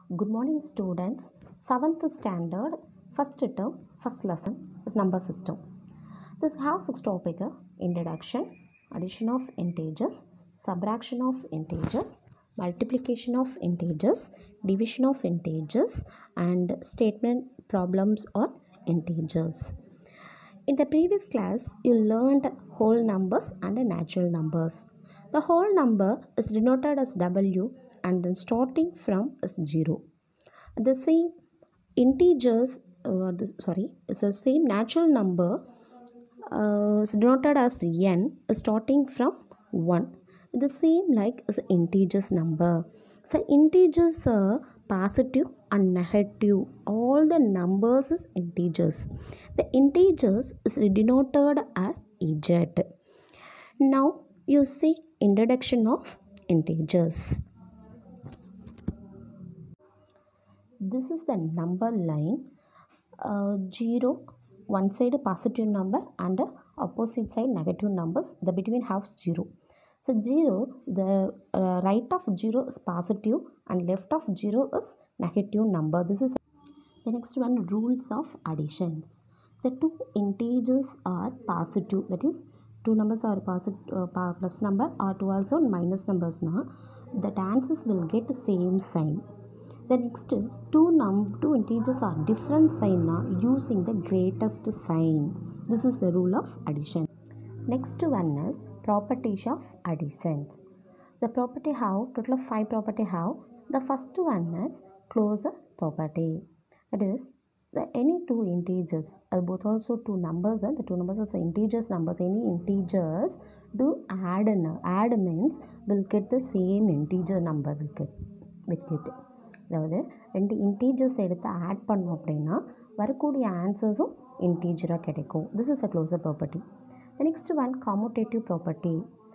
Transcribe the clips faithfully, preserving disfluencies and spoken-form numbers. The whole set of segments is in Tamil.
Good morning students. seventh standard, first term, first lesson is number system. This has six topics: introduction, addition of integers, subtraction of integers, multiplication of integers, division of integers, and statement problems on integers. In the previous class, you learned whole numbers and natural numbers. The whole number is denoted as W and then starting from is zero. The same integers, uh, this, sorry, is the same natural number uh, is denoted as n starting from one. The same like is integers number. So integers are positive and negative. All the numbers is integers. The integers is denoted as z. Now you see introduction of integers. This is the number line. Uh, zero, one side positive number and opposite side negative numbers. The between have zero. So zero, the uh, right of zero is positive and left of zero is negative number. This is the next one, rules of additions. The two integers are positive, that is two numbers are positive uh, plus number or two also minus numbers. Now the answers will get the same sign. The next two num two integers are different sign now using the greatest sign. This is the rule of addition. Next one is properties of additions. The property have total of five property have. The first one is closure property. It is the any two integers, uh, both also two numbers, and uh, the two numbers are integers numbers. Any integers do add and add means will get the same integer number will get will get. அதாவது ரெண்டு இன்டீஜர்ஸ் எடுத்து ஆட் பண்ணோம் அப்படின்னா வரக்கூடிய ஆன்சர்ஸும் இன்டீஜராக கிடைக்கும். This is a closure property. The next one commutative property.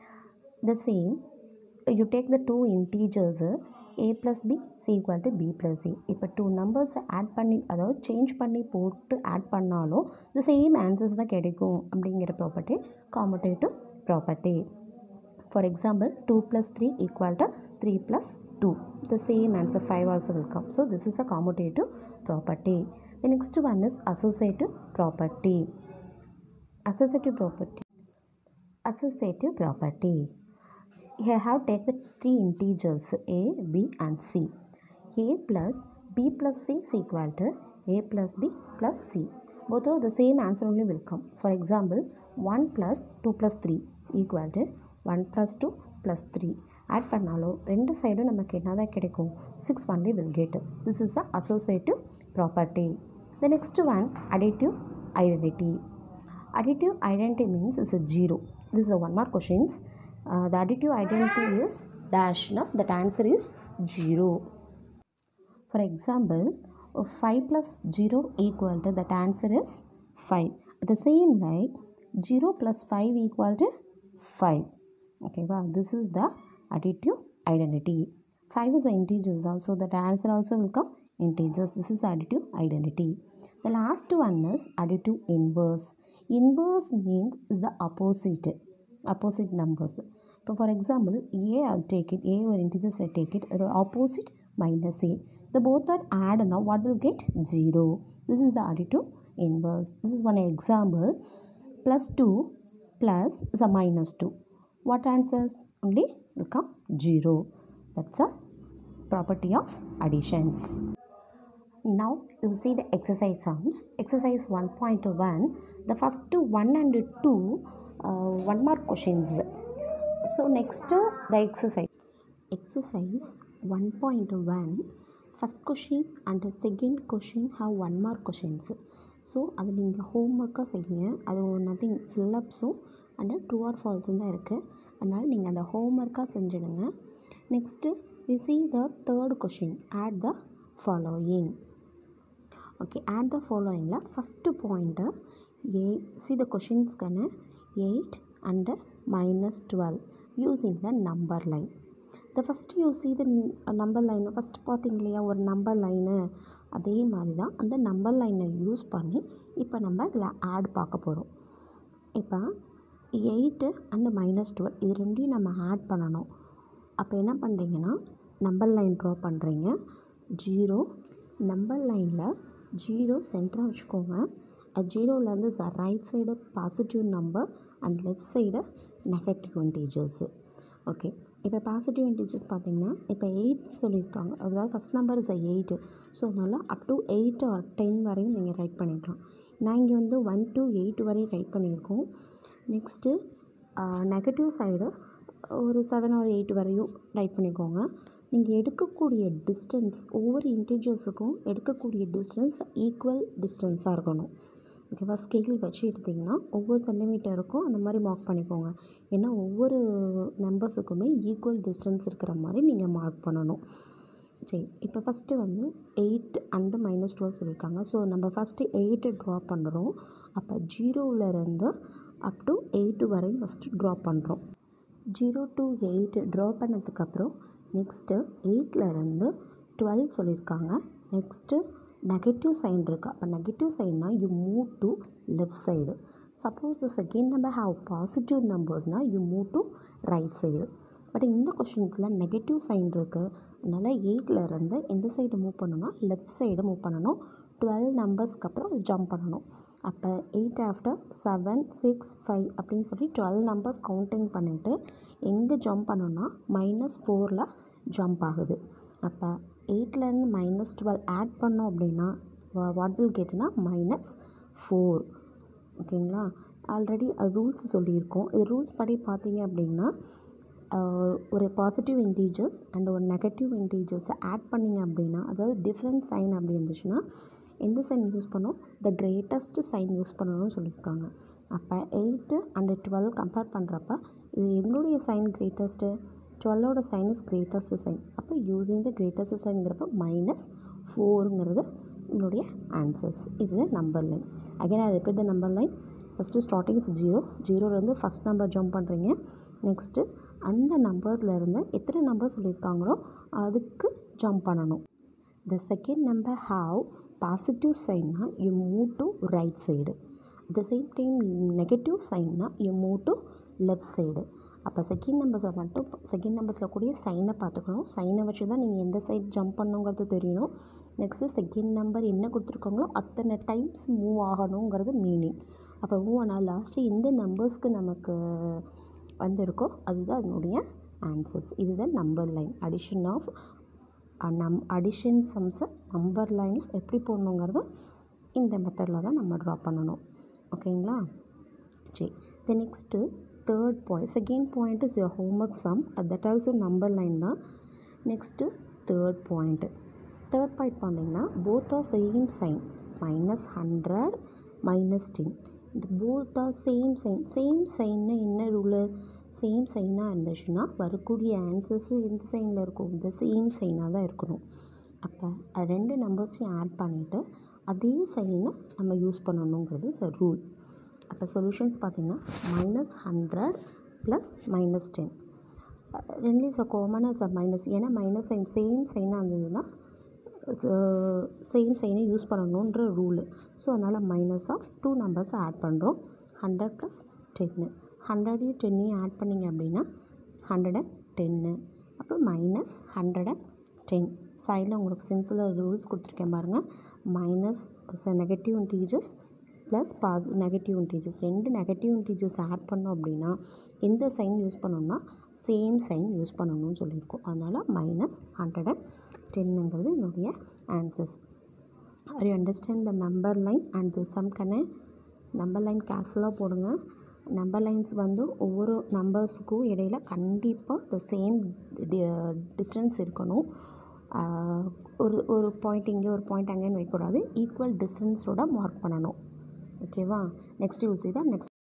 The same you take the two integers A plus B C equal to B plus C. இப்போ டூ நம்பர்ஸை ஆட் பண்ணி அதாவது சேஞ்ச் பண்ணி போட்டு ஆட் பண்ணாலும் த சேம் ஆன்சர்ஸ் தான் கிடைக்கும் அப்படிங்கிற property commutative property. For example, two plus three equal to three plus two. The same answer five also will come. So this is a commutative property. The next one is associative property. Associative property. Associative property. Here I have taken three integers a, b and c. A plus b plus c is equal to a plus b plus c. Both are the same answer only will come. For example, one plus two plus three equal to one plus two plus three. Add பண்ணாலும் ரெண்டு சைடும் நமக்கு என்னதான் கிடைக்கும் six only will get. This is the associative property. The next one, additive identity. Additive identity means is a zero. This is a one mark questions. Uh, the additive identity is dash. Now that answer is zero. For example, five plus zero equal to that answer is five. The same like zero plus five equal to five. Okay, wow, this is the additive identity. five is the integers, so that answer also will come integers. This is additive identity. The last one is additive inverse. Inverse means is the opposite, opposite numbers. So for example, a I'll take it, a or integers I take it, opposite minus a. The both are add now, what will get? zero. This is the additive inverse. This is one example. Plus two plus is a minus two. What answers? Only will come zero. That's a property of additions. Now you see the exercise sums. Exercise one point one. The first one and two uh, one mark questions. So next uh, the exercise. Exercise one point one. First question and the second question have one mark questions. So அது நீங்கள் ஹோம்ஒர்க்காக செய்யுங்க. அது நத்திங் ஃபில்லப்ஸும் அண்ட் ட்ரூ ஆர் ஃபால்ஸும் தான் இருக்குது. அதனால் நீங்கள் அந்த ஹோம்ஒர்க்காக செஞ்சுடுங்க. Next we see the third question, add the following. Okay, add the ஃபாலோயிங்கில் first point a see the கொஷின்ஸ்க்கான eight and minus twelve using the number line. The first you see the number லைனை ஃபஸ்ட்டு பார்த்தீங்க இல்லையா ஒரு நம்பர் லைனு, அதே மாதிரி தான் அந்த நம்பர் லைனை யூஸ் பண்ணி இப்போ நம்ம இதில் ஆட் பார்க்க போகிறோம். இப்போ எயிட்டு அண்டு மைனஸ் டுவெல் இது ரெண்டையும் நம்ம ஆட் பண்ணணும். அப்போ என்ன பண்ணுறீங்கன்னா நம்பர் லைன் ட்ரா பண்ணுறீங்க. ஜீரோ நம்பர் லைனில் ஜீரோ சென்டராக வச்சுக்கோங்க. ஜீரோலேருந்து right side positive number and left side negative integers. Okay, இப்போ பாசிட்டிவ் இன்டீஜர்ஸ் பார்த்தீங்கன்னா இப்போ எயிட் சொல்லியிருக்காங்க. அதாவது first number is eight. So அதனால் up to eight or ten வரையும் நீங்கள் ரைட் பண்ணிக்கலாம். நான் இங்கே வந்து ஒன் டு எயிட் வரையும் ரைட் பண்ணியிருக்கோம். நெக்ஸ்ட்டு நெகட்டிவ் சைடு ஒரு செவன் ஆர் எயிட் வரையும் ரைட் பண்ணிக்கோங்க. நீங்கள் எடுக்கக்கூடிய டிஸ்டன்ஸ் ஒவ்வொரு இன்டீஜர்ஸுக்கும் எடுக்கக்கூடிய டிஸ்டன்ஸ் ஈக்குவல் டிஸ்டன்ஸாக இருக்கணும். ஓகேவா? ஸ்கேல் வச்சு எடுத்திங்கன்னா ஒவ்வொரு சென்டிமீட்டருக்கும் அந்த மாதிரி மார்க் பண்ணிக்கோங்க. ஏன்னா ஒவ்வொரு நம்பர்ஸுக்குமே ஈக்குவல் டிஸ்டன்ஸ் இருக்கிற மாதிரி நீங்கள் மார்க் பண்ணணும். சரி, இப்போ ஃபஸ்ட்டு வந்து எயிட் அண்டு மைனஸ் டுவெல் சொல்லியிருக்காங்க. ஸோ நம்ம ஃபஸ்ட்டு எயிட்டு ட்ரா பண்ணுறோம். அப்போ ஜீரோவிலேருந்து அப் டு எயிட்டு வரையும் ஃபஸ்ட்டு ட்ரா பண்ணுறோம். ஜீரோ டு எயிட் ட்ரா பண்ணதுக்கப்புறம் நெக்ஸ்ட்டு எயிட்லேருந்து டுவெல் சொல்லியிருக்காங்க. நெக்ஸ்ட்டு நெகட்டிவ் சைன் இருக்குது. அப்போ நெகட்டிவ் சைன்னா you move to left side. Suppose the second number have positive நம்பர்ஸ்னால் you move to right side. But இந்த கொஷின்ஸில் நெகட்டிவ் சைன் இருக்குது. அதனால் எயிட்லேருந்து எந்த சைடு மூவ் பண்ணணும்னா லெஃப்ட் சைடு மூவ் பண்ணணும். டுவெல் நம்பர்ஸ்க்கு அப்புறம் ஜம்ப் பண்ணணும். அப்போ eight after seven six five அப்படின்னு சொல்லி டுவெல் நம்பர்ஸ் கவுண்டிங் பண்ணிவிட்டு எங்கே ஜம்ப் பண்ணணும்னா மைனஸ் ஃபோரில் ஜம்ப் ஆகுது. அப்போ எயிட்லேருந்து மைனஸ் டுவெல் ஆட் பண்ணோம் அப்படின்னா வாட் வில் கெட்னா மைனஸ் ஃபோர். ஓகேங்களா? ஆல்ரெடி அது ரூல்ஸ் சொல்லியிருக்கோம். இது ரூல்ஸ் படி பார்த்தீங்க அப்படின்னா ஒரு பாசிட்டிவ் இன்டீஜர்ஸ் அண்ட் ஒரு நெகட்டிவ் இன்டீஜர்ஸை ஆட் பண்ணிங்க அப்படின்னா, அதாவது டிஃப்ரெண்ட் சைன் அப்படி இருந்துச்சுன்னா எந்த சைன் யூஸ் பண்ணோம்? த கிரேட்டஸ்ட்டு சைன் யூஸ் பண்ணணும்னு சொல்லியிருக்காங்க. அப்போ எயிட்டு அண்டு டுவெல் கம்பேர் பண்ணுறப்ப இது எங்களுடைய சைன் கிரேட்டஸ்ட்டு, டுவெல்லோட சைன் இஸ் கிரேட்டஸ்ட் சைன். அப்போ யூஸிங் த கிரேட்டஸ்ட் சைன்ங்கிறப்ப மைனஸ் ஃபோருங்கிறது என்னுடைய ஆன்சர்ஸ். இது நம்பர் லைன். அகைன் அது எப்படி the number line? First starting is zero. ஜீரோலேருந்து ஃபஸ்ட் நம்பர் ஜம்ப் பண்ணுறீங்க. நெக்ஸ்ட்டு அந்த நம்பர்ஸ்லேருந்து எத்தனை நம்பர் சொல்லியிருக்காங்களோ அதுக்கு ஜம்ப் பண்ணணும். The second number have positive சைன்னா you move to right side. At the same time negative சைன்னா you move to left side. அப்போ செகண்ட் நம்பர்ஸை மட்டும் செகண்ட் நம்பர்ஸில் கூடிய சைனை பார்த்துக்கணும். சைனை வச்சு தான் நீங்கள் எந்த சைடு ஜம்ப் பண்ணுங்கிறது தெரியணும். நெக்ஸ்ட்டு செகண்ட் நம்பர் என்ன கொடுத்துருக்காங்களோ அத்தனை டைம்ஸ் மூவ் ஆகணுங்கிறது மீனிங். அப்போ மூவ் ஆனால் லாஸ்ட்டு எந்த நம்பர்ஸ்க்கு நமக்கு வந்திருக்கோ அதுதான் அதனுடைய ஆன்சர்ஸ். இதுதான் நம்பர் லைன். அடிஷன் ஆஃப் நம் அடிஷன் சம்ஸை நம்பர் லைனில் எப்படி போடணுங்கிறது இந்த மெத்தடில் தான் நம்ம ட்ரா பண்ணணும். ஓகேங்களா? சரி, the next third point. Second point is your homework sum. That also number line தான். Next third point. Third point பார்த்தீங்கன்னா both are same sign. Minus hundred minus ten. இந்த both are same sign. Same சைன்னு என்ன ரூலு? சேம் சைனாக இருந்துச்சுன்னா வரக்கூடிய ஆன்சர்ஸும் எந்த சைனில் இருக்கும்? இந்த சேம் சைனாக தான் இருக்கணும். அப்போ அது ரெண்டு நம்பர்ஸையும் ஆட் பண்ணிவிட்டு அதே சைனை நம்ம யூஸ் பண்ணணுங்கிறது சார் ரூல். அப்போ சொல்யூஷன்ஸ் பார்த்திங்கன்னா minus hundred plus minus ten. ரெண்டுலேயும் சார் காமனாக சார் மைனஸ். ஏன்னா மைனஸ் சைன் சேம் சைனாக இருந்ததுன்னா சேம் சைனை யூஸ் பண்ணணுன்ற ரூலு. ஸோ அதனால் மைனஸ் ஆஃப் டூ நம்பர்ஸை ஆட் பண்ணுறோம். ஹண்ட்ரட் ப்ளஸ் டென்னு. ஹண்ட்ரடையும் டென்னையும் ஆட் பண்ணிங்க அப்படின்னா ஹண்ட்ரட் அண்ட் டென்னு. அப்போ மைனஸ் ஹண்ட்ரட் அண்ட் டென். சைடில் உங்களுக்கு சென்ஸில் ரூல்ஸ் கொடுத்துருக்கேன் பாருங்கள். மைனஸ் நெகட்டிவ் இன்டீஜர்ஸ் ப்ளஸ் பா நெகட்டிவ் இன்டீஜர்ஸ். ரெண்டு நெகட்டிவ் இன்டீஜர்ஸ் ஆட் பண்ணோம் அப்படின்னா எந்த சைன் யூஸ் பண்ணணும்னா சேம் சைன் யூஸ் பண்ணணும்னு சொல்லியிருக்கோம். அதனால் மைனஸ் ஹண்ட்ரட் அண்ட் டென்னுங்கிறது என்னுடைய answers. Are you understand the number line and the sum? கண்ணே நம்பர் லைன் கேர்ஃபுல்லாக போடுங்க. நம்பர் லைன்ஸ் வந்து ஒவ்வொரு நம்பர்ஸுக்கும் இடையில கண்டிப்பாக த சேம் டிஸ்டன்ஸ் இருக்கணும். ஒரு ஒரு பாயிண்ட் இங்கே ஒரு பாயிண்ட் அங்கேன்னு வைக்கக்கூடாது. ஈக்குவல் டிஸ்டன்ஸோட மார்க் பண்ணணும். ஓகேவா? Next you see the next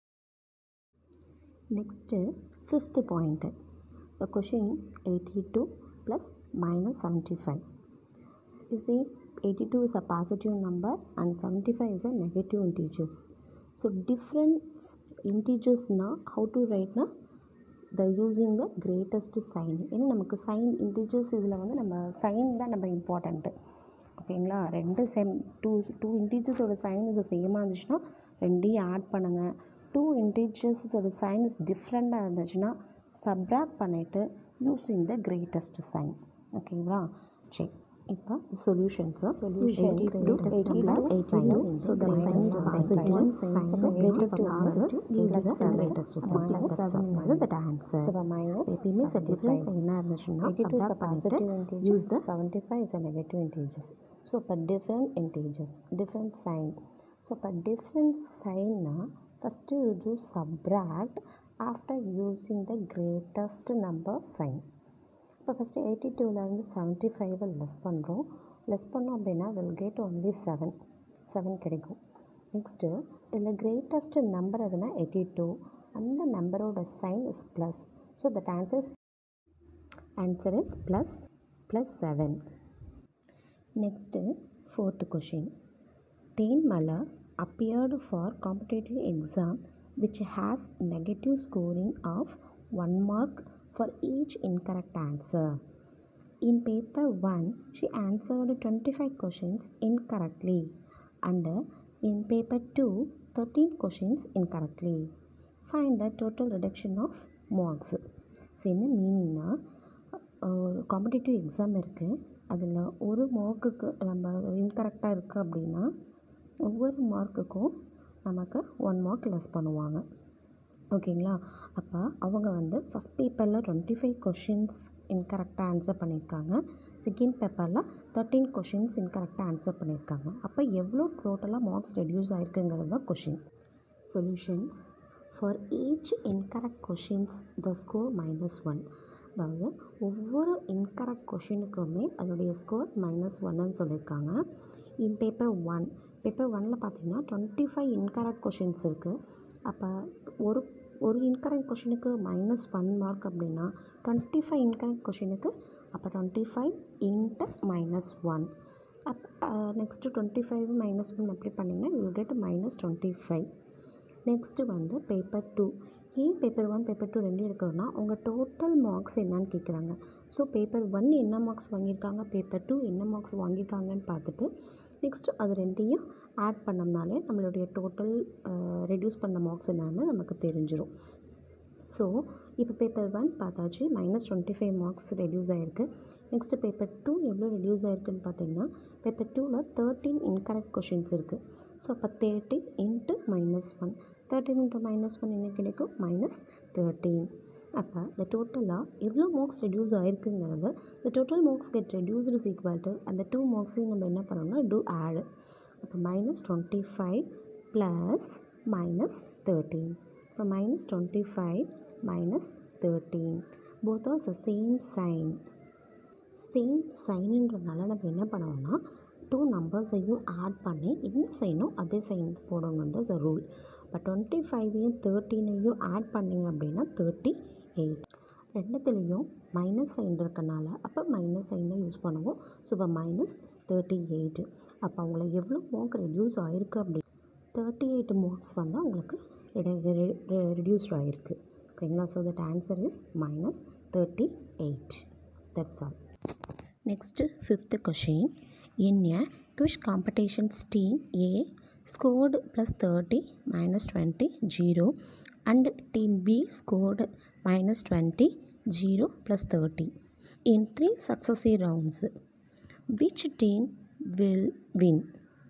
next fifth point. The question eighty-two plus minus seventy-five. You see eighty-two is a positive number and seventy-five is a negative integers. So different integers na how to write na the using the greatest sign. ஏன்னா நமக்கு சைன் இன்டீஜர்ஸ் இதில் வந்து நம்ம சைன் தான் நம்ம இம்பார்ட்டண்ட்டு. ஓகேங்களா? ரெண்டு சேம் டூ டூ இன்டீஜர்ஸோட சைன் இது சேமாக இருந்துச்சுன்னா ரெண்டையும் ஆட் பண்ணுங்கள். டூ இன்டீஜர்ஸோட சைன் இஸ் டிஃப்ரெண்ட்டாக இருந்துச்சுன்னா சப்ராக்ட் பண்ணிவிட்டு யூஸிங் த கிரேட்டஸ்ட் சைன். ஓகேங்களா? சரி, இப்போ solutions Solution greatest number eight signs. So the sign is positive. Sign of greatest number is the greatest sign. Plus seven is the answer. So the minus எப்பயுமே சார் டிஃப்ரென்ஸ் என்ன இருந்துச்சுன்னா eighty-two is a subtract பண்ணிட்டு positive integer. use the seventy-five is a negative integers. So for different integers, different sign. So for different sign na first you do subtract after using the greatest number sign. இப்போ ஃபஸ்ட்டு எயிட்டி டூலேருந்து செவன்ட்டி ஃபைவை லெஸ் பண்ணுறோம். லெஸ் பண்ணோம் அப்படின்னா will get only seven seven கிடைக்கும். நெக்ஸ்ட்டு இதில் கிரேட்டஸ்ட் நம்பர் எதுனா எயிட்டி டூ. அந்த நம்பரோட sign is plus. So that answer is answer is plus plus seven. Next fourth question. Thenmalar appeared for competitive exam which has negative scoring of one mark for each incorrect answer. In paper one, she answered twenty-five questions incorrectly and in paper two, thirteen questions incorrectly. Find the total reduction of marks. So என்ன மீனிங்னா காம்படிட்டிவ் எக்ஸாம் இருக்குது, அதில் ஒரு மார்க்குக்கு நம்ம இன்கரெக்டாக இருக்குது அப்படின்னா ஒவ்வொரு மார்க்குக்கும் நமக்கு ஒன் மார்க் லெஸ் பண்ணுவாங்க. ஓகேங்களா? அப்போ அவங்க வந்து ஃபஸ்ட் பேப்பரில் டுவெண்ட்டி ஃபைவ் கொஷின்ஸ் இன்கரெக்டாக ஆன்சர் பண்ணியிருக்காங்க. செகண்ட் பேப்பரில் தேர்ட்டீன் கொஷின்ஸ் இன்கரெக்டாக ஆன்சர் பண்ணியிருக்காங்க. அப்போ எவ்வளோ டோட்டலாக மார்க்ஸ் ரெடியூஸ் ஆகிருக்குங்கிறது தான் question. Solutions. For each incorrect questions the score minus one. அதாவது ஒவ்வொரு இன்கரெக்ட் கொஷினுக்குமே அதனுடைய ஸ்கோர் மைனஸ் ஒன்னு சொல்லியிருக்காங்க. இன் பேப்பர் ஒன் பேப்பர் ஒன்னில் பார்த்தீங்கன்னா டுவெண்ட்டி ஃபைவ் இன்கரெக்ட் கொஷின்ஸ் இருக்குது. அப்போ ஒரு ஒரு இன்கரெக்ட் கொஷினுக்கு மைனஸ் ஒன் மார்க் அப்படின்னா டுவெண்ட்டி ஃபைவ் இன்கரெக்ட் கொஷினுக்கு அப்போ twenty five into minus one. Up next twenty five minus one அப்படி பண்ணிங்கன்னா you get minus twenty five. Next வந்து பேப்பர் டூ. ஏன் பேப்பர் ஒன் பேப்பர் டூ ரெண்டு எடுக்கிறோன்னா உங்கள் டோட்டல் மார்க்ஸ் என்னன்னு கேட்குறாங்க. ஸோ பேப்பர் ஒன் என்ன மார்க்ஸ் வாங்கியிருக்காங்க, பேப்பர் டூ என்ன மார்க்ஸ் வாங்கியிருக்காங்கன்னு பார்த்துட்டு நெக்ஸ்ட்டு அது ரெண்டையும் ஆட் பண்ணோம்னாலே நம்மளுடைய டோட்டல் ரெடியூஸ் பண்ண மார்க்ஸ் என்னன்னு நமக்கு தெரிஞ்சிடும். ஸோ இப்போ பேப்பர் ஒன் பார்த்தாச்சு, minus twenty five marks reduce ஆகிருக்கு. நெக்ஸ்ட்டு பேப்பர் டூ எவ்வளோ ரெடியூஸ் ஆகிருக்குன்னு பார்த்தீங்கன்னா பேப்பர் டூவில் தேர்ட்டீன் இன்கரெக்ட் கொஷின்ஸ் இருக்குது. ஸோ அப்போ thirteen into minus one, thirteen into minus one என்ன கிடைக்கும், மைனஸ் தேர்ட்டீன். அப்போ இந்த டோட்டலாக எவ்வளோ மார்க்ஸ் ரெடியூஸ் ஆகிருக்குங்கிறது இந்த total marks get reduced is equal to அந்த டூ மார்க்ஸையும் நம்ம என்ன பண்ணோம்னா டூ ஆட். அப்போ minus twenty five plus minus thirteen. இப்போ minus twenty five minus thirteen both are the same sign. Same சைனுன்றதுனால நம்ம என்ன பண்ணுவோம்னா டூ நம்பர்ஸையும் ஆட் பண்ணி என்ன சைனோ அதே சைன் போடணும் தான் சார் ரூல். இப்போ டுவெண்ட்டி ஃபைவையும் தேர்ட்டீனையும் ஆட் பண்ணிங்க அப்படின்னா தேர்ட்டி எயிட். ரெண்டுத்துலேயும் மைனஸ் சைன் இருக்கனால அப்போ மைனஸ் சைன் தான் யூஸ் பண்ணுவோம். ஸோ இப்போ மைனஸ் தேர்ட்டி எயிட்டு. அப்போ அவங்கள எவ்வளோ மார்க் ரெடியூஸ் ஆகிருக்கு அப்படி தேர்ட்டி எயிட் மார்க்ஸ் வந்து அவங்களுக்கு ரெடியூஸ்ட் ஆகிருக்கு. ஓகேங்களா? So that answer is minus thirty eight. That's all. Next fifth question. In a quiz competitions team A scored plus thirty minus twenty zero and team B scored minus twenty zero plus thirty in three successive rounds. Which team will win?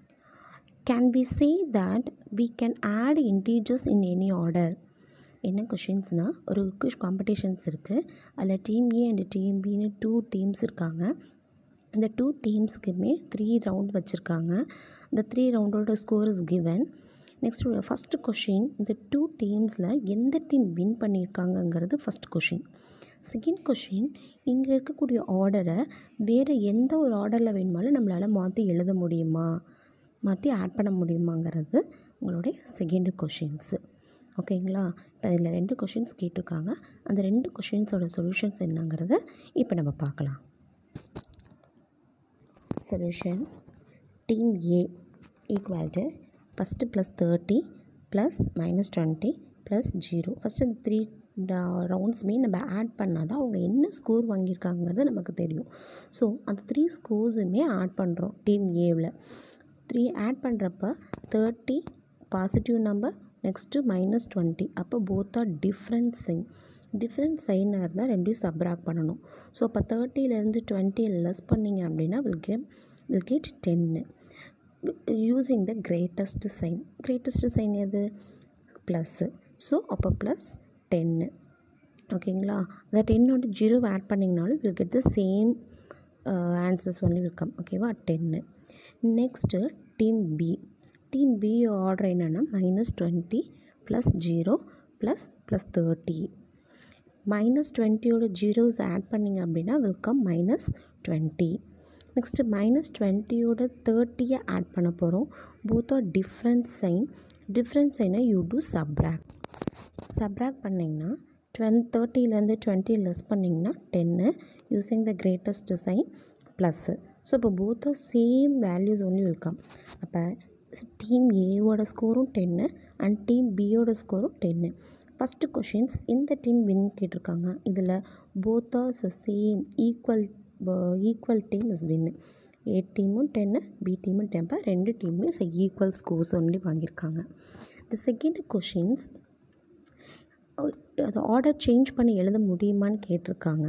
Can we say that we can add integers in any order? என்ன கொஷின்ஸ்னால் ஒரு குவிஸ் காம்படிஷன்ஸ் இருக்குது. அதில் டீம் ஏ அண்ட் டீம் பின்னு டூ டீம்ஸ் இருக்காங்க. இந்த டூ டீம்ஸ்க்குமே த்ரீ ரவுண்ட் வச்சுருக்காங்க. இந்த த்ரீ ரவுண்டோட score is given. Next first question, இந்த டூ டீம்ஸில் எந்த டீம் வின் பண்ணியிருக்காங்கங்கிறது ஃபஸ்ட் கொஷின். செகண்ட் கொஷின், இங்கே இருக்கக்கூடிய ஆர்டரை வேறு எந்த ஒரு ஆர்டரில் வேணுமாலும் நம்மளால் மாற்றி எழுத முடியுமா, மாற்றி ஆட் பண்ண முடியுமாங்கிறது உங்களுடைய செகண்டு கொஷின்ஸு. ஓகேங்களா? இப்போ இதில் ரெண்டு கொஷின்ஸ் கேட்டிருக்காங்க. அந்த ரெண்டு கொஷின்ஸோட சொல்யூஷன்ஸ் என்னங்கிறத இப்போ நம்ம பார்க்கலாம். Solution. Team A equal to first plus thirty plus minus twenty plus zero. First இந்த த்ரீ ரவுண்ட்ஸுமே நம்ம ஆட் பண்ணால் தான் அவங்க என்ன ஸ்கோர் வாங்கியிருக்காங்கிறது நமக்கு தெரியும். ஸோ அந்த த்ரீ ஸ்கோர்ஸுமே ஆட் பண்ணுறோம் டீம் ஏவில். த்ரீ ஆட் பண்ணுறப்ப thirty positive number, next minus twenty. அப்போ both are different sign. Different சைனாக இருந்தால் ரெண்டையும் சப்ராக்ட் பண்ணணும். ஸோ அப்போ தேர்ட்டிலேருந்து டுவெண்ட்டி லெஸ் பண்ணிங்க அப்படின்னா will get will get ten using the greatest sign. Greatest sign எது? ப்ளஸ்ஸு. ஸோ அப்போ ப்ளஸ் டென்னு. ஓகேங்களா? அந்த டென்னோட ஜீரோவை ஆட் பண்ணிங்கனாலும் will get the same answers only will come. ஓகேவா? Ten. Next team B. Team B order என்னென்னா minus twenty plus zero plus plus thirty. Minus டுவெண்ட்டியோட ஜீரோஸ் ஆட் பண்ணிங்க அப்படின்னா will come minus twenty. Next minus டுவெண்ட்டியோட தேர்ட்டியை ஆட் பண்ண போகிறோம். Both are different sign. Different சைனை யூ டூ சப்ராக்ட். சப்ராக்ட் பண்ணிங்கன்னா டுவென் தேர்ட்டிலேருந்து டுவெண்ட்டி லெஸ் பண்ணிங்கன்னா ten using the greatest sign plus. So இப்போ both are same values only will come. அப்போ டீம் ஏவோட ஸ்கோரும் டென்னு அண்ட் டீம் பியோட ஸ்கோரும் டென்னு. ஃபஸ்ட்டு கொஷின்ஸ் இந்த டீம் வின் கேட்டிருக்காங்க. இதில் both are same equal equal team is win. A டீமும் டென்னு பி டீமும் டென். ரெண்டு டீமுமே ஸோ ஈக்குவல் ஸ்கோர்ஸ் ஒன்லி வாங்கியிருக்காங்க. த செகண்ட் கொஷின்ஸ் அது ஆர்டர் சேஞ்ச் பண்ணி எழுத முடியுமான்னு கேட்டிருக்காங்க.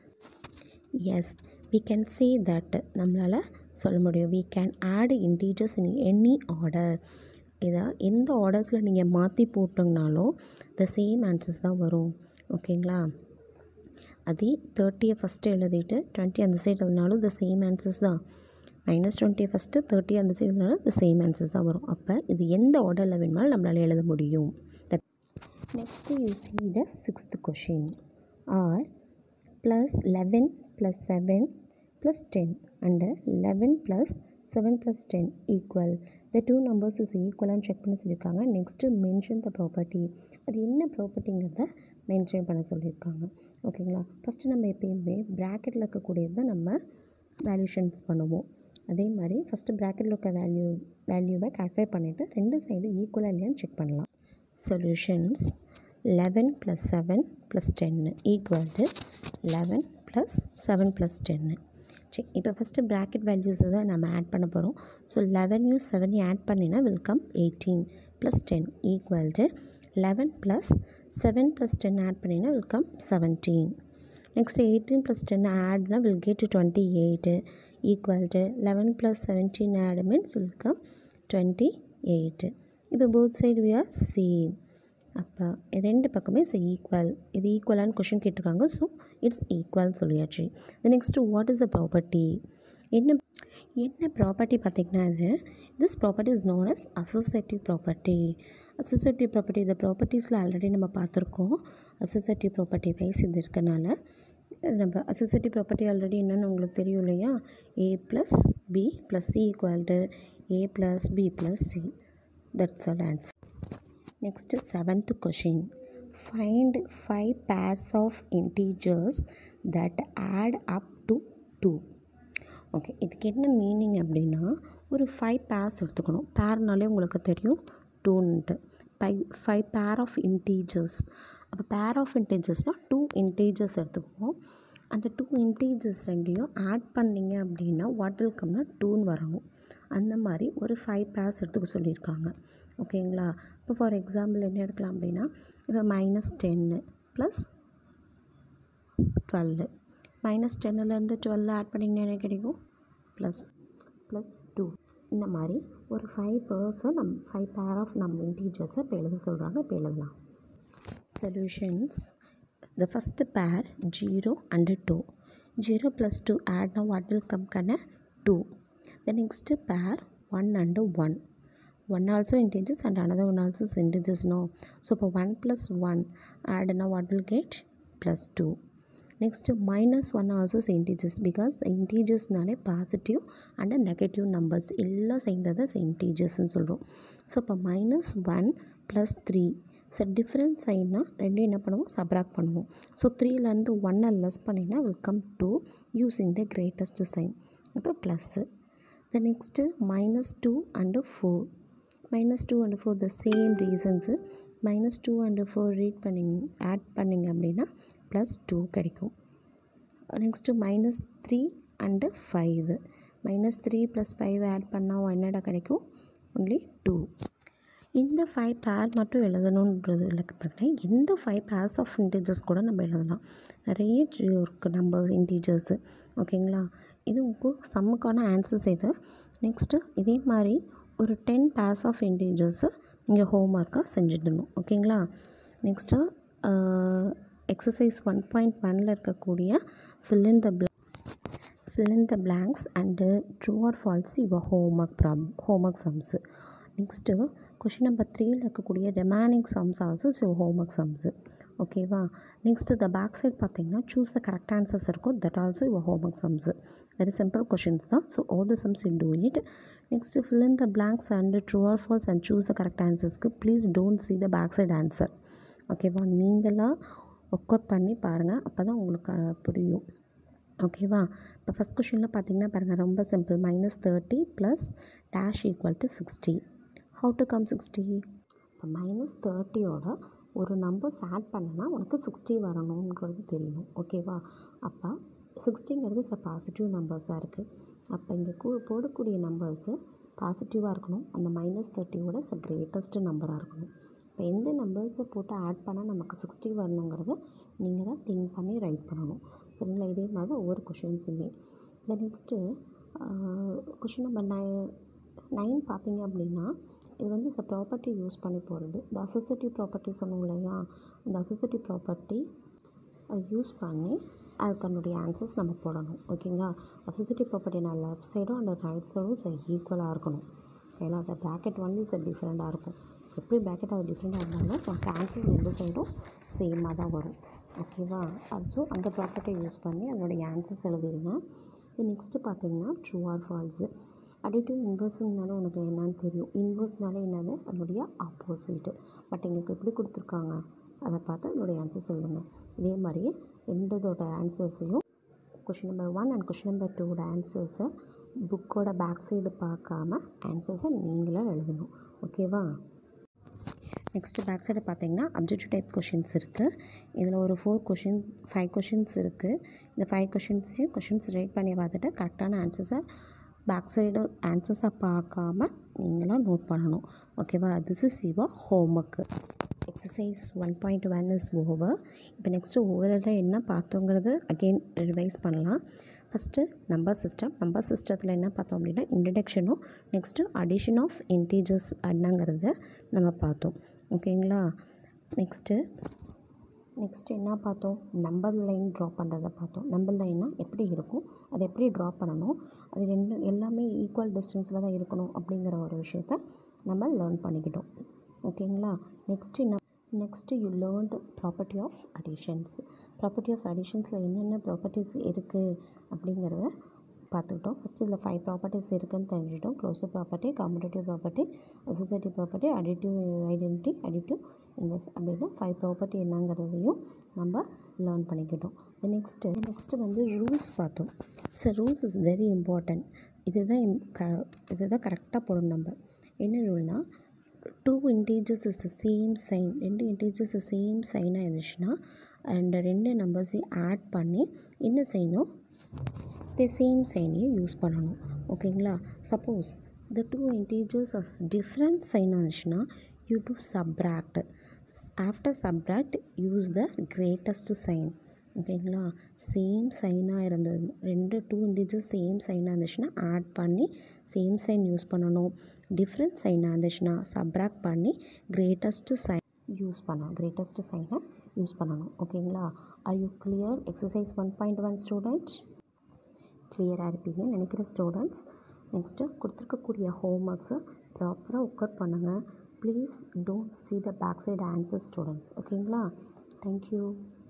Yes, we can say that நம்மளால் சொல்ல முடியும். we can add integers in any order. இதை எந்த ஆர்டர்ஸில் நீங்கள் மாற்றி போட்டிங்கனாலும் த சேம் ஆன்சர்ஸ் தான் வரும். ஓகேங்களா? அது தேர்ட்டியை ஃபஸ்ட்டு எழுதிட்டு டுவெண்ட்டி அந்த சைடு எழுதினாலும் த சேம் ஆன்சர்ஸ் தான். மைனஸ் டுவெண்ட்டியை ஃபஸ்ட்டு தேர்ட்டி அந்த சைடு எழுதினாலும் த சேம் ஆன்சர்ஸ் தான் வரும். அப்போ இது எந்த ஆர்டரில் வேணுமாலும் நம்மளால் எழுத முடியும். Next you see the sixth question. R plus eleven plus seven plus ten and eleven plus seven plus ten equal. The two numbers is equal and check பண்ண சொல்லியிருக்காங்க. Next mention the property. அது என்ன ப்ராப்பர்ட்டிங்கிறத மென்ஷன் பண்ண சொல்லியிருக்காங்க. ஓகேங்களா? ஃபஸ்ட்டு நம்ம எப்பயுமே ப்ராக்கெட்டில் இருக்கக்கூடியது தான் நம்ம வேல்யூஷன்ஸ் பண்ணுவோம். அதே மாதிரி ஃபஸ்ட்டு ப்ராக்கெட்டில் இருக்க வேல்யூ வேல்யூவை கால்குலேட் பண்ணிவிட்டு ரெண்டு சைடு ஈக்குவலாக இல்லையான்னு செக் பண்ணலாம். Solutions eleven plus seven plus ten equal to eleven plus seven plus ten. சரி, இப்போ ஃபஸ்ட்டு ப்ராக்கெட் வேல்யூஸை தான் நம்ம ஆட் பண்ண போகிறோம். ஸோ லெவனையும் செவனையும் ஆட் பண்ணினா will come eighteen plus ten equal to eleven plus seven plus ten add பண்ணினா will come seventeen. Next eighteen plus ten ஆட்னா will get twenty eight equal to eleven plus seventeen add means will come twenty eight. இப்போ both side we are same. அப்போ ரெண்டு பக்கமே ஸோ ஈக்குவல். இது ஈக்குவலான கொஷின் கேட்டிருக்காங்க. ஸோ இட்ஸ் ஈக்குவல் சொல்லியாச்சு. The next what is the property? என்ன என்ன ப்ராப்பர்ட்டி பார்த்திங்கன்னா இது this property is known as associative property. Associative property இந்த ப்ராப்பர்ட்டிஸில் ஆல்ரெடி நம்ம பார்த்துருக்கோம். அசோசியேட்டிவ் ப்ராப்பர்ட்டி வைஸ் இது இருக்கனால நம்ம அசோசியேட்டிவ் ப்ராப்பர்ட்டி ஆல்ரெடி என்னென்னு உங்களுக்கு தெரியும் இல்லையா? A plus B plus C equal to A plus B plus C. That's our answer. Next seventh question. Find five pairs of integers that add up to two. Okay, இதுக்கு என்ன மீனிங் அப்படின்னா ஒரு ஃபைவ் பேர்ஸ் எடுத்துக்கணும். பேர்னாலே உங்களுக்கு தெரியும் டூன்ட்டு. Five five pair of integers. அப்போ பேர் ஆஃப் இன்டீஜர்ஸ்னால் டூ இன்டீஜர்ஸ் எடுத்துக்குவோம். அந்த டூ இன்டீஜர்ஸ் ரெண்டையும் ஆட் பண்ணிங்க அப்படின்னா வாட் வில் கம்னா டூன்னு வரணும். அந்த மாதிரி ஒரு ஃபைவ் பேர்ஸ் எடுத்துக்க சொல்லியிருக்காங்க. ஓகேங்களா? இப்போ ஃபார் எக்ஸாம்பிள் என்ன எடுக்கலாம் அப்படின்னா இப்போ minus ten plus twelve. Minus டென்னுலேருந்து டுவெல் ஆட் பண்ணிங்கன்னா என்ன கிடைக்கும்? Plus plus two. இந்த மாதிரி ஒரு ஃபைவ் பேர்ஸை நம் ஃபைவ் பேர் ஆஃப் நம்ம இன்டீஜர்ஸை இப்போ எழுத சொல்கிறாங்க. இப்போ எழுதலாம். Solutions. The first pair zero and two. Zero plus two ஆட்னா வாட் வில் கம் கண்ண two. The next pair one and one. one also integers and another one also is integers. No. So for one plus one add now what will get? Plus two. Next minus one also is integers because the integers nale positive and negative numbers illa seindada integers nu solrom. So for minus one plus three. So different sign na rendu enna பண்ணுவோம் subtract பண்ணுவோம். So three ல இருந்து one less பண்ணினா will come two using the greatest sign. அப்ப plus. The next minus two and four. Minus two and four the same reasons. Minus two and four read பண்ணிங் ஆட் பண்ணிங்க அப்படின்னா plus two கிடைக்கும். Next minus three and five. Minus three plus five add பண்ணால் என்னடா கிடைக்கும்? Only two. இந்த ஃபைவ் பேர் மட்டும் எழுதணுன்றது இல்லை பார்த்தீங்கன்னா எந்த ஃபைவ் பேர்ஸ் ஆஃப் இன்டீஜர்ஸ் கூட நம்ம எழுதலாம். நிறைய இருக்குது நம்பர் இன்டீஜர்ஸு. ஓகேங்களா, இது உங்களுக்கு சம்முக்கான ஆன்சர்ஸ் இது. நெக்ஸ்ட்டு இதே மாதிரி ஒரு டென் பேர்ஸ் ஆஃப் இன்டீஜர்ஸு நீங்கள் ஹோம் ஒர்க்காக செஞ்சுடணும். ஓகேங்களா. நெக்ஸ்ட்டு எக்ஸசைஸ் ஒன் பாயிண்ட் ஒனில் இருக்கக்கூடிய fill in the blank fill in the blanks and true or false your homework problem homework sums. Next question number த்ரீயில் இருக்கக்கூடிய remaining sums also so homework sums. ஓகேவா. நெக்ஸ்ட்டு த பேக் சைட் பார்த்தீங்கன்னா சூஸ் த கரெக்ட் ஆன்சர்ஸ் இருக்கும். That also your homework sums. Very simple questions தான். So all the sums you do it. Next fill in the blanks and true or false and choose the correct answersக்கு please don't see the back side answer. ஓகேவா. நீங்களாக ஒர்க் அவுட் பண்ணி பாருங்கள், அப்போ தான் உங்களுக்கு புரியும். ஓகேவா. இப்போ ஃபஸ்ட் கொஷினில் பார்த்தீங்கன்னா பாருங்கள், ரொம்ப simple. Minus thirty plus dash equal to sixty. How to come sixty? இப்போ மைனஸ் தேர்ட்டியோட ஒரு நம்பர்ஸ் ஆட் பண்ணனா உனக்கு சிக்ஸ்டி வரணுங்கிறது தெரியணும். ஓகேவா. அப்போ சிக்ஸ்டிங்கிறது சார் பாசிட்டிவ் நம்பர்ஸாக இருக்குது. அப்போ இங்கே கூ போடக்கூடிய நம்பர்ஸு பாசிட்டிவாக இருக்கணும். அந்த மைனஸ் தேர்ட்டியோட ச கிரேட்டஸ்ட் நம்பராக இருக்கணும். இப்போ எந்த நம்பர்ஸை போட்டு ஆட் பண்ணால் நமக்கு சிக்ஸ்டி வரணுங்கிறத நீங்கள் தான் திங்க் பண்ணி ரைட் பண்ணணும். சரிங்களா. இதே மாதிரி தான் ஒவ்வொரு கொஷின்ஸுமே. இந்த நெக்ஸ்ட்டு கொஷின் நம்பர் நை நைன் பார்த்தீங்க அப்படின்னா இது வந்து ச ப்ராப்பர்ட்டி யூஸ் பண்ணி போகிறது. இந்த அசோசியேட்டிவ் ப்ராப்பர்ட்டி சொன்னோம் இல்லையா, அந்த அசோசியேட்டிவ் ப்ராப்பர்ட்டி அதை யூஸ் பண்ணி அதுக்கு அதனுடைய ஆன்சர்ஸ் நம்ம போடணும். ஓகேங்களா. அசோசியேட்டிவ் ப்ராப்பர்ட்டி நான் லெஃப்ட் சைடும் அந்த ரைட் சைடும் ச ஈக்குவலாக இருக்கணும். ஏன்னா அந்த ப்ராக்கெட் ஒன்லி ச டிஃப்ரெண்ட்டாக இருக்கும். எப்படி ப்ராக்கெட் அது டிஃப்ரெண்ட்டாக இருந்தாலும் நமக்கு ஆன்சர்ஸ் ரெண்டு சைடும் சேமாக தான் வரும். ஓகேவா. ஸோ அந்த ப்ராப்பர்ட்டியை யூஸ் பண்ணி அதனுடைய ஆன்சர்ஸ் எழுதிடுங்க. இது நெக்ஸ்ட்டு பார்த்தீங்கன்னா ட்ரூ ஆர் ஃபால்ஸு. அடிட்டிவ் இன்வர்ஸுங்கனால உனக்கு என்னன்னு தெரியும். இன்வர்ஸ்னால என்னது, அதனுடைய ஆப்போசிட்டு. பட் எங்களுக்கு எப்படி கொடுத்துருக்காங்க அதை பார்த்து அதனுடைய ஆன்சர்ஸ் எழுதுங்க. இதே மாதிரி ரெண்டதோட ஆன்சர்ஸையும் question number one and question number டூவோட ஆன்சர்ஸை புக்கோட பேக் சைடு பார்க்காம ஆன்சர்ஸை நீங்களாக எழுதணும். ஓகேவா. நெக்ஸ்ட்டு பேக் சைடு பார்த்தீங்கன்னா அப்ஜெக்டிவ் டைப் கொஷின்ஸ் இருக்குது. இதில் ஒரு ஃபோர் கொஷின் ஃபைவ் கொஷின்ஸ் இருக்குது. இந்த ஃபைவ் கொஷின்ஸையும் கொஷின்ஸ் ரேட் பண்ணி பார்த்துட்டு கரெக்டான ஆன்சர்ஸை பேக் சைடு ஆன்சர்ஸை பார்க்காம நீங்களாம் நோட் பண்ணணும். ஓகேவா. This is your home work. Exercise one point one is over. இப்போ நெக்ஸ்ட்டு ஓவரால் என்ன பார்த்தோங்கிறது அகெயின் ரிவைஸ் பண்ணலாம். First number system. நம்பர் சிஸ்டத்தில் என்ன பார்த்தோம் அப்படின்னா இன்ட்ரடக்ஷனும் நெக்ஸ்ட்டு அடிஷன் ஆஃப் இன்டீஜர்ஸ் என்னங்கிறத நம்ம பார்த்தோம். ஓகேங்களா. நெக்ஸ்ட்டு நெக்ஸ்ட்டு என்ன பார்த்தோம், நம்பர் லைன் ட்ரா பண்ணுறதை பார்த்தோம். நம்பர் லைன்னாக எப்படி இருக்கும், அதை எப்படி ட்ரா பண்ணணும், அது ரெண்டு எல்லாமே ஈக்குவல் டிஸ்டன்ஸில் தான் இருக்கணும் அப்படிங்கிற ஒரு விஷயத்த நம்ம லேர்ன் பண்ணிக்கிட்டோம். ஓகேங்களா. நெக்ஸ்ட்டு என்ன next you learned property of additions. Property of அடிஷன்ஸில் என்னென்ன ப்ராப்பர்ட்டிஸ் இருக்குது அப்படிங்கிறத பார்த்துக்கிட்டோம். ஃபஸ்ட்டு இதில் ஃபைவ் ப்ராப்பர்ட்டிஸ் இருக்குதுன்னு தெரிஞ்சுட்டோம். Closure property, commutative property, associative property, additive identity, additive inverse அப்படின்னு ஃபைவ் ப்ராப்பர்ட்டி என்னங்கிறதையும் நம்ம லேர்ன் பண்ணிக்கிட்டோம். நெக்ஸ்ட்டு நெக்ஸ்ட்டு வந்து ரூல்ஸ் பார்த்தோம். So rules is very important. இதுதான் க இதுதான் கரெக்டாக போடணும். நம்ம என்ன ரூல்னால், two integers is same sign. ரெண்டு இன்டீஜர்ஸ் சேம் சைனாக இருந்துச்சுன்னா அண்ட் ரெண்டு நம்பர்ஸையும் ஆட் பண்ணி என்ன செய்யணும், த சேம் சைனையும் யூஸ் பண்ணணும். ஓகேங்களா. Suppose the two integers as different sign இருந்துச்சுன்னா you to subtract. After subtract use the greatest sign. ஓகேங்களா. சேம் சைனாக இருந்தது, ரெண்டு டூ இன்டீஜர்ஸ் சேம் சைனாக இருந்துச்சுன்னா ஆட் பண்ணி சேம் சைன் யூஸ் பண்ணணும். டிஃப்ரெண்ட் சைனாக இருந்துச்சுன்னா சப்ராக்ட் பண்ணி கிரேட்டஸ்ட்டு சைன் யூஸ் பண்ணணும். கிரேட்டஸ்ட்டு சைனை யூஸ் பண்ணணும். ஓகேங்களா. Are you clear exercise one point one students? கிளியராக இருப்பீங்கன்னு நினைக்கிற ஸ்டூடெண்ட்ஸ். நெக்ஸ்ட்டு கொடுத்துருக்கக்கூடிய ஹோம் ஒர்க்ஸை ப்ராப்பராக ஒர்க் பண்ணுங்கள். Please don't see the back side answers students. ஓகேங்களா. தேங்க்யூ.